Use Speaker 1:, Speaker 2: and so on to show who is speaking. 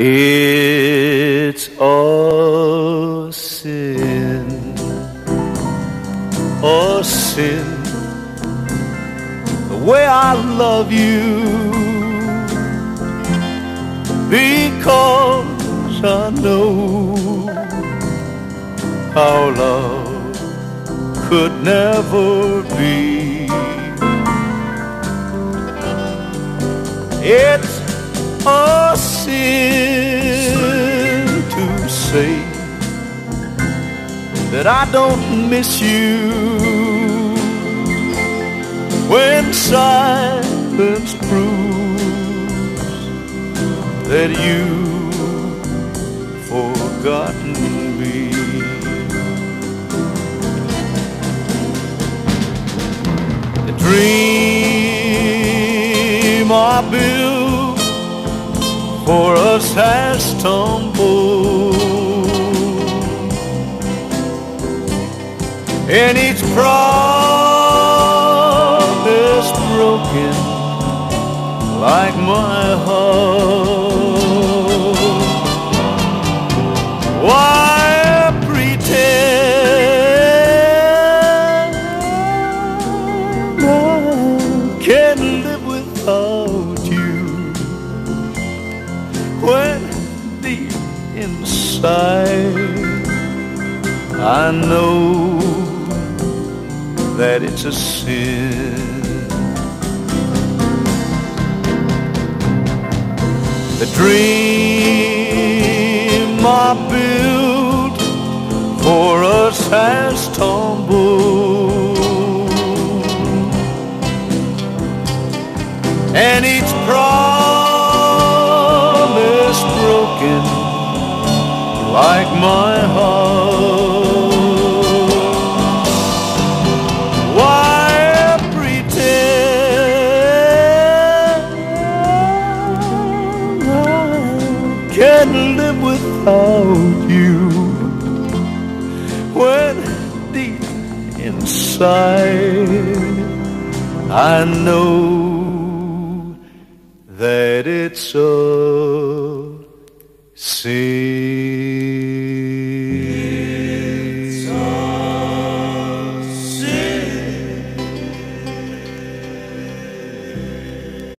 Speaker 1: It's a sin, the way I love you, because I know our love could never be. It's a sin to say that I don't miss you when silence proves that you've forgotten me. The dream I built for us has tumbled, and each promise broken like my heart. Why pretend I can't live without you when deep inside I know that it's a sin. The dream I built for us has tumbled, and each promise broken like my heart. Can't live without you when deep inside I know that it's a sin.